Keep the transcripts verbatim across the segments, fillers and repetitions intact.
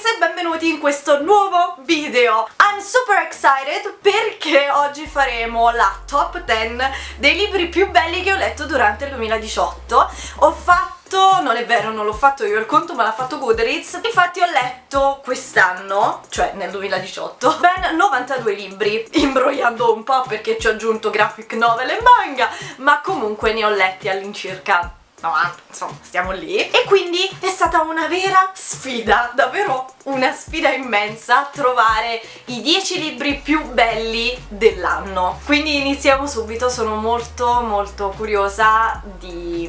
ragazze e benvenuti in questo nuovo video. I'm super excited perché oggi faremo la top dieci dei libri più belli che ho letto durante il duemiladiciotto. Ho fatto, non è vero, non l'ho fatto io il conto, ma l'ha fatto Goodreads. Infatti ho letto quest'anno, cioè nel duemiladiciotto, ben novantadue libri, imbrogliando un po' perché ci ho aggiunto graphic novel e manga, ma comunque ne ho letti all'incirca novanta, insomma, stiamo lì. E quindi è stata una vera sfida, davvero una sfida immensa, trovare i dieci libri più belli dell'anno. Quindi iniziamo subito, sono molto molto curiosa di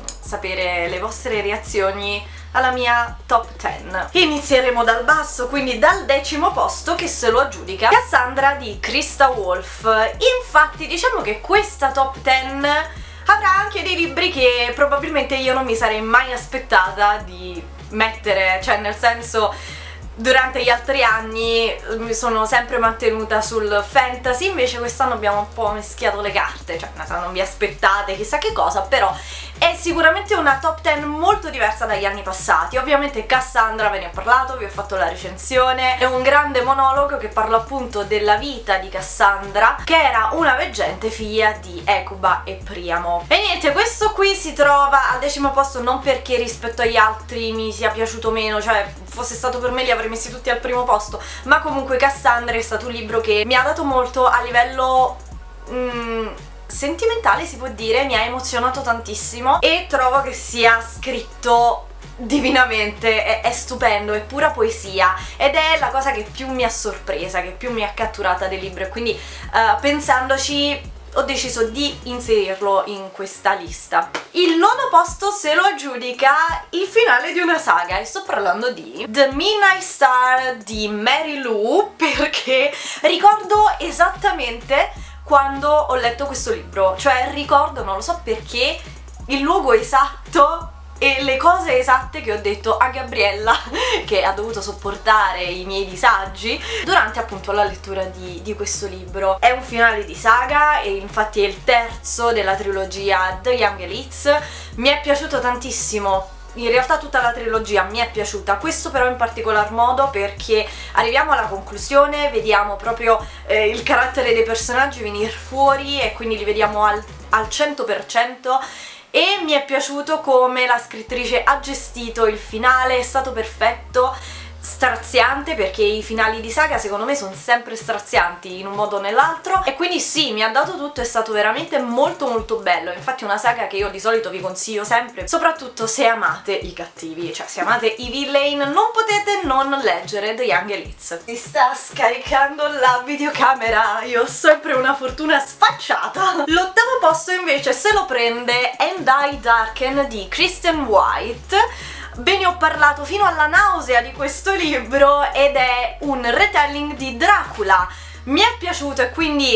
sapere le vostre reazioni alla mia top dieci. Inizieremo dal basso, quindi dal decimo posto, che se lo aggiudica Cassandra di Christa Wolf. Infatti diciamo che questa top dieci avrà anche dei libri che probabilmente io non mi sarei mai aspettata di mettere, cioè nel senso, durante gli altri anni mi sono sempre mantenuta sul fantasy, invece quest'anno abbiamo un po' mischiato le carte, cioè non vi aspettate chissà che cosa, però è sicuramente una top dieci molto diversa dagli anni passati. Ovviamente Cassandra, ve ne ho parlato, vi ho fatto la recensione, è un grande monologo che parla appunto della vita di Cassandra, che era una veggente figlia di Ecuba e Priamo. E niente, questo qui si trova al decimo posto non perché rispetto agli altri mi sia piaciuto meno, cioè fosse stato per me li avrei messi tutti al primo posto, ma comunque Cassandra è stato un libro che mi ha dato molto a livello mm, sentimentale, si può dire, mi ha emozionato tantissimo e trovo che sia scritto divinamente, è, è stupendo, è pura poesia ed è la cosa che più mi ha sorpresa, che più mi ha catturata del libro, e quindi uh, pensandoci ho deciso di inserirlo in questa lista. Il nono posto se lo aggiudica il finale di una saga, e sto parlando di The Midnight Star di Mary Lou, perché ricordo esattamente quando ho letto questo libro, cioè ricordo, non lo so perché, il luogo esatto e le cose esatte che ho detto a Gabriella, che ha dovuto sopportare i miei disagi durante appunto la lettura di, di questo libro. È un finale di saga e infatti è il terzo della trilogia The Young Elites. Mi è piaciuto tantissimo, in realtà tutta la trilogia mi è piaciuta, questo però in particolar modo perché arriviamo alla conclusione, vediamo proprio eh, il carattere dei personaggi venire fuori e quindi li vediamo al, al cento per cento. E mi è piaciuto come la scrittrice ha gestito il finale, è stato perfetto, straziante, perché i finali di saga secondo me sono sempre strazianti in un modo o nell'altro, e quindi sì, mi ha dato tutto, è stato veramente molto molto bello. Infatti è una saga che io di solito vi consiglio sempre, soprattutto se amate i cattivi, cioè se amate i villain non potete non leggere The Young Elites. Si sta scaricando la videocamera, io ho sempre una fortuna sfacciata. L'ottavo posto invece se lo prende And I Darken di Kristen White. Ve ne ho parlato fino alla nausea di questo libro ed è un retelling di Dracula. Mi è piaciuto e quindi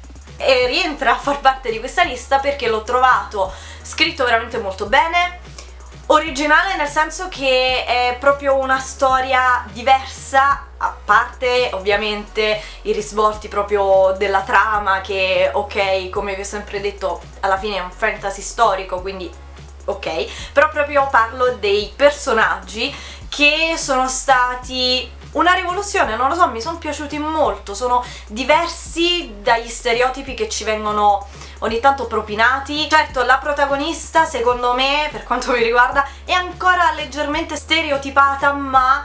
eh, rientra a far parte di questa lista perché l'ho trovato scritto veramente molto bene, originale nel senso che è proprio una storia diversa, a parte ovviamente i risvolti proprio della trama che, ok, come vi ho sempre detto, alla fine è un fantasy storico, quindi ok, però proprio parlo dei personaggi che sono stati una rivoluzione, non lo so, mi sono piaciuti molto, sono diversi dagli stereotipi che ci vengono ogni tanto propinati. Certo, la protagonista secondo me, per quanto mi riguarda, è ancora leggermente stereotipata, ma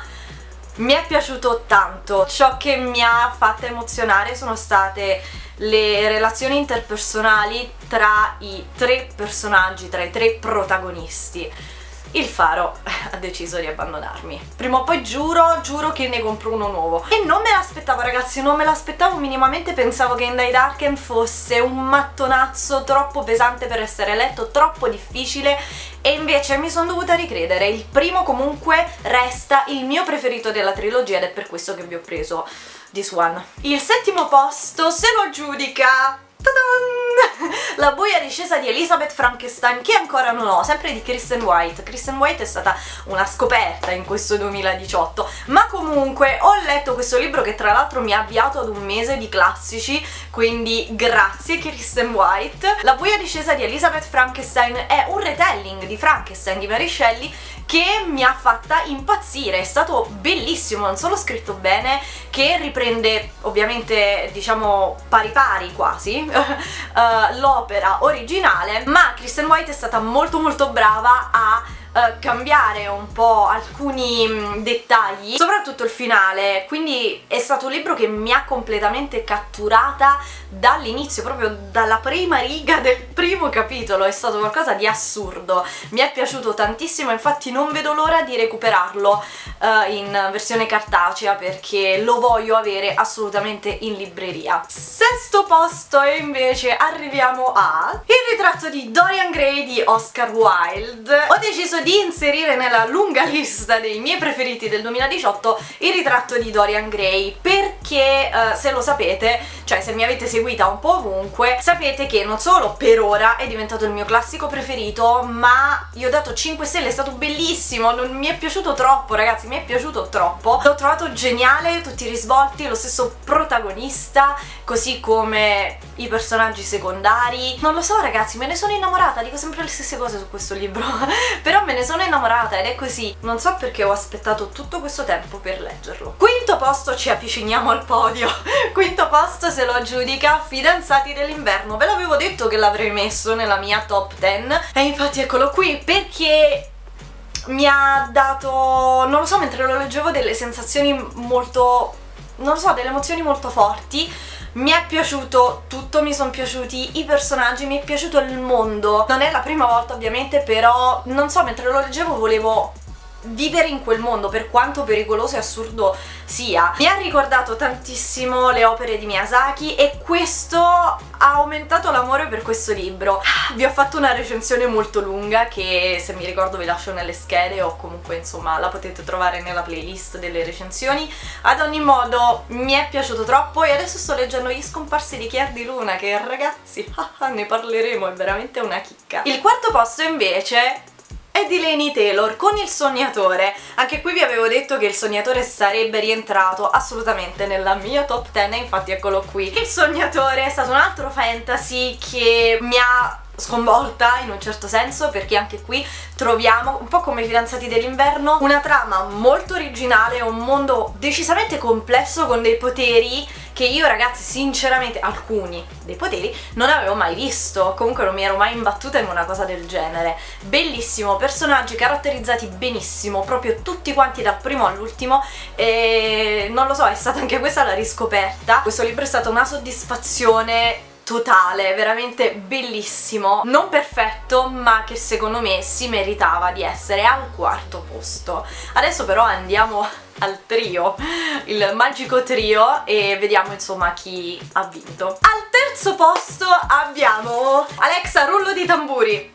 mi è piaciuto tanto. Ciò che mi ha fatto emozionare sono state le relazioni interpersonali tra i tre personaggi, tra i tre protagonisti. Il Faro ha deciso di abbandonarmi. Prima o poi giuro, giuro che ne compro uno nuovo. E non me l'aspettavo, ragazzi, non me l'aspettavo minimamente. Pensavo che And I Darken fosse un mattonazzo troppo pesante per essere letto, troppo difficile, e invece mi sono dovuta ricredere. Il primo comunque resta il mio preferito della trilogia ed è per questo che vi ho preso This One. Il settimo posto se lo aggiudica La buia discesa di Elizabeth Frankenstein, che ancora non ho, sempre di Kristen White. Kristen White è stata una scoperta in questo duemiladiciotto, ma comunque ho letto questo libro che tra l'altro mi ha avviato ad un mese di classici, quindi grazie Kristen White. La buia discesa di Elizabeth Frankenstein è un retelling di Frankenstein di Mary Shelley che mi ha fatta impazzire, è stato bellissimo, non solo scritto bene, che riprende ovviamente diciamo pari pari quasi uh, l'opera originale, ma Kristen White è stata molto molto brava a Uh, cambiare un po' alcuni mh, dettagli, soprattutto il finale, quindi è stato un libro che mi ha completamente catturata dall'inizio, proprio dalla prima riga del primo capitolo. È stato qualcosa di assurdo, mi è piaciuto tantissimo, infatti non vedo l'ora di recuperarlo uh, in versione cartacea perché lo voglio avere assolutamente in libreria. Sesto posto, e invece arriviamo a Il ritratto di Dorian Gray di Oscar Wilde. Ho deciso di inserire nella lunga lista dei miei preferiti del duemiladiciotto Il ritratto di Dorian Gray perché uh, se lo sapete, cioè se mi avete seguita un po' ovunque, sapete che non solo per ora è diventato il mio classico preferito, ma io ho dato cinque stelle, è stato bellissimo, non mi è piaciuto troppo ragazzi, mi è piaciuto troppo, l'ho trovato geniale, tutti i risvolti, lo stesso protagonista, così come i personaggi secondari. Non lo so ragazzi, me ne sono innamorata, dico sempre le stesse cose su questo libro però me ne sono innamorata ed è così, non so perché ho aspettato tutto questo tempo per leggerlo. Quinto posto, ci avviciniamo al podio. Quinto posto se lo aggiudica Fidanzati dell'inverno. Ve l'avevo detto che l'avrei messo nella mia top dieci e infatti eccolo qui, perché mi ha dato, non lo so, mentre lo leggevo delle sensazioni molto, non lo so, delle emozioni molto forti. Mi è piaciuto tutto, mi sono piaciuti i personaggi, mi è piaciuto il mondo. Non è la prima volta ovviamente, però non so, mentre lo leggevo volevo vivere in quel mondo, per quanto pericoloso e assurdo sia. Mi ha ricordato tantissimo le opere di Miyazaki e questo ha aumentato l'amore per questo libro. Vi ho fatto una recensione molto lunga che se mi ricordo vi lascio nelle schede o comunque insomma la potete trovare nella playlist delle recensioni. Ad ogni modo mi è piaciuto troppo e adesso sto leggendo Gli scomparsi di Chiar di Luna, che ragazzi ne parleremo, è veramente una chicca. Il quarto posto invece è di Laini Taylor con Il Sognatore. Anche qui vi avevo detto che Il Sognatore sarebbe rientrato assolutamente nella mia top dieci e infatti eccolo qui. Il Sognatore è stato un altro fantasy che mi ha sconvolta in un certo senso, perché anche qui troviamo, un po' come Fidanzati dell'inverno, una trama molto originale, un mondo decisamente complesso con dei poteri che io ragazzi sinceramente, alcuni dei poteri, non avevo mai visto, comunque non mi ero mai imbattuta in una cosa del genere. Bellissimo, personaggi caratterizzati benissimo, proprio tutti quanti dal primo all'ultimo e non lo so, è stata anche questa la riscoperta. Questo libro è stata una soddisfazione totale, veramente bellissimo, non perfetto ma che secondo me si meritava di essere al quarto posto. Adesso però andiamo al trio, il magico trio, e vediamo insomma chi ha vinto. Al terzo posto abbiamo Alexa, rullo di tamburi,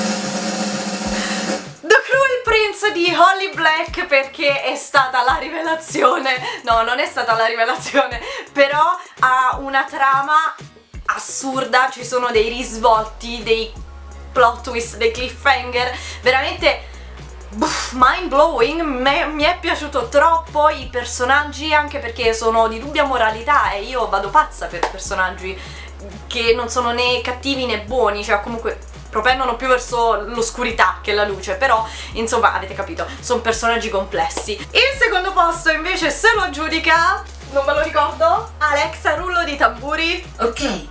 The Cruel Prince di Holly Black, perché è stata la rivelazione, no non è stata la rivelazione, però ha una trama assurda, ci sono dei risvolti, dei plot twist, dei cliffhanger, veramente buff, mind blowing. Me, mi è piaciuto troppo, i personaggi, anche perché sono di dubbia moralità e io vado pazza per personaggi che non sono né cattivi né buoni, cioè comunque propendono più verso l'oscurità che la luce, però insomma avete capito, sono personaggi complessi. Il secondo posto invece se lo aggiudica, non me lo ricordo, Alexa, rullo di tamburi, ok,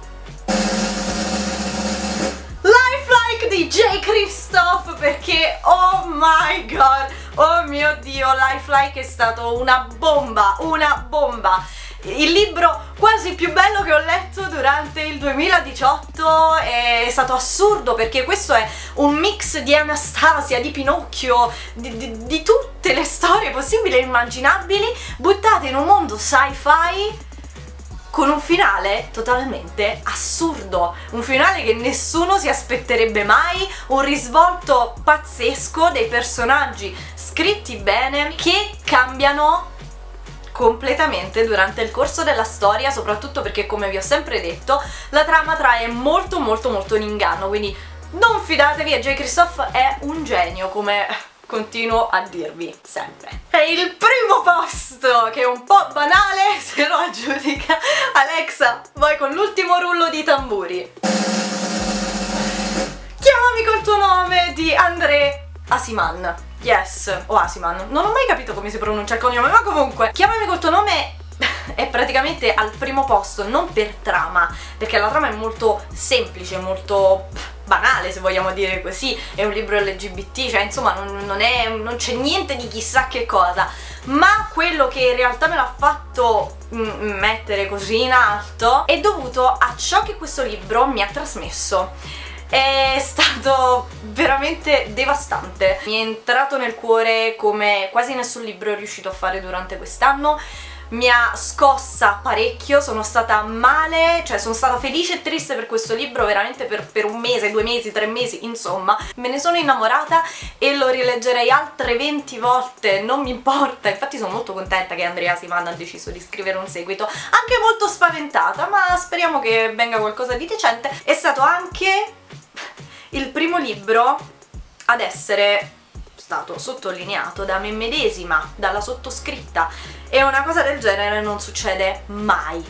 Lifelike di J. Christoph, perché oh my god, oh mio dio, Lifelike è stato una bomba, una bomba. Il libro quasi più bello che ho letto durante il duemiladiciotto, è stato assurdo perché questo è un mix di Anastasia, di Pinocchio, di, di, di tutte le storie possibili e immaginabili buttate in un mondo sci-fi con un finale totalmente assurdo, un finale che nessuno si aspetterebbe mai, un risvolto pazzesco, dei personaggi scritti bene che cambiano completamente durante il corso della storia, soprattutto perché, come vi ho sempre detto, la trama trae molto molto molto in inganno, quindi non fidatevi, e J. Christophe è un genio, come continuo a dirvi sempre. E il primo posto, che è un po' banale, se lo aggiudica Alexa, vai con l'ultimo rullo di tamburi. Chiamami col tuo nome di André Asiman. Yes, o Asiman, non ho mai capito come si pronuncia il cognome, ma comunque Chiamami col tuo nome è praticamente al primo posto, non per trama, perché la trama è molto semplice, molto banale, se vogliamo dire così, è un libro L G B T, cioè insomma non, non, è, non c'è niente di chissà che cosa, ma quello che in realtà me l'ha fatto mm, mettere così in alto è dovuto a ciò che questo libro mi ha trasmesso. È stato veramente devastante, mi è entrato nel cuore come quasi nessun libro è riuscito a fare durante quest'anno. Mi ha scossa parecchio, sono stata male, cioè sono stata felice e triste per questo libro veramente per, per un mese, due mesi, tre mesi, insomma. Me ne sono innamorata e lo rileggerei altre venti volte, non mi importa. Infatti sono molto contenta che André Asiman ha deciso di scrivere un seguito, anche molto spaventata, ma speriamo che venga qualcosa di decente. È stato anche il primo libro ad essere stato sottolineato da me medesima, dalla sottoscritta, e una cosa del genere non succede mai,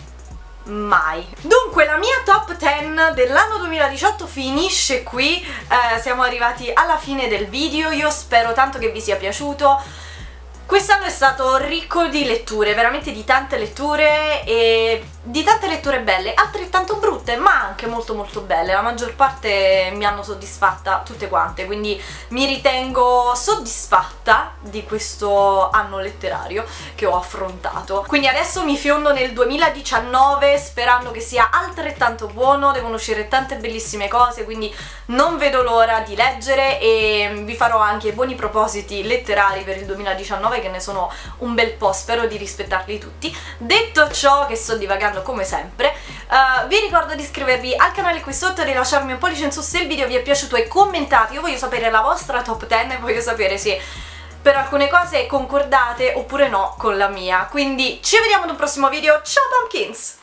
mai. Dunque la mia top dieci dell'anno duemiladiciotto finisce qui, eh, siamo arrivati alla fine del video, io spero tanto che vi sia piaciuto. Quest'anno è stato ricco di letture, veramente di tante letture, e di tante letture belle, altrettanto brutte, ma anche molto molto belle. La maggior parte mi hanno soddisfatta tutte quante, quindi mi ritengo soddisfatta di questo anno letterario che ho affrontato. Quindi adesso mi fiondo nel duemiladiciannove sperando che sia altrettanto buono, devono uscire tante bellissime cose, quindi non vedo l'ora di leggere, e vi farò anche buoni propositi letterari per il duemiladiciannove, che ne sono un bel po', spero di rispettarli tutti. Detto ciò, che sto divagando come sempre, uh, vi ricordo di iscrivervi al canale qui sotto e di lasciarmi un pollice in su se il video vi è piaciuto e commentate. Io voglio sapere la vostra top dieci e voglio sapere se per alcune cose concordate oppure no con la mia. Quindi ci vediamo in un prossimo video, ciao pumpkins!